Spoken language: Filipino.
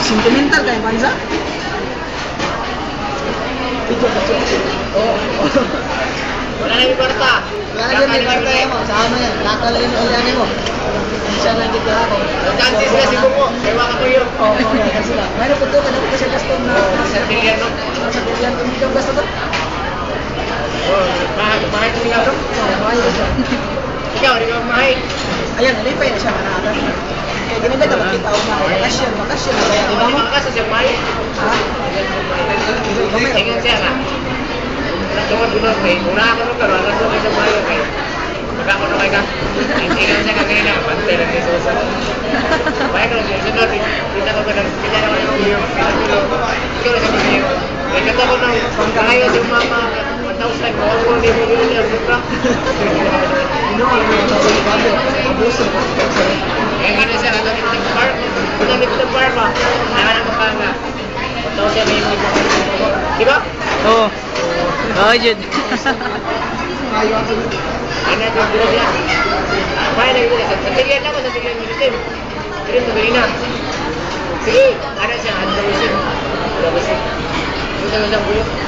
Sentimental kayo, Banza? Oo. Wala na yung kwarta. Wala na yung kwarta mo. Sa ano yan? Lata lang yung ulian mo. Siya lang dito ako. Chances na si Buko. Ewa ka ko yun. Oo, yan sila. Mayroon po ito, kanina ko siya gasto na... Sa bilyan, no? Sa bilyan, kung hindi ka gasto to? Mahal ko sila, no? Oo, mahal ko siya. Ikaw, di ka mahal. Ayan, nalipay na siya, manatan. Kaya ganito ka, magkita ako na bakasyon. Di ba mga kaso siya mahal? Ha? Tingnan siya na. Tungkol bunod ko eh. Kung nakakunod ka, wala ko sa mahal ko eh. Magkakunod ka. Tingnan siya ka kanina, pantay lang yung susa. Bahay ko lang siya. Sunod, kita ko ka kita naman yung video. Ikaw na sa video. Nagkata ko ng pangkahayo si mama. 1,000, mawawag din mo yun niya. Sutra. Kaya gano'n siya, nagawin ng bar. Kung nagawin ng bar ba, naman ang makanga. 1,000 may yung diba? Oo. Oo, Jed. Ano yung bilo niya? Kaya na yung sa tigyan naman, sa tigyan ng itim. Tigyan sa galina. Sige! Ano siya? Ano siya? Ano siya? Ano siya?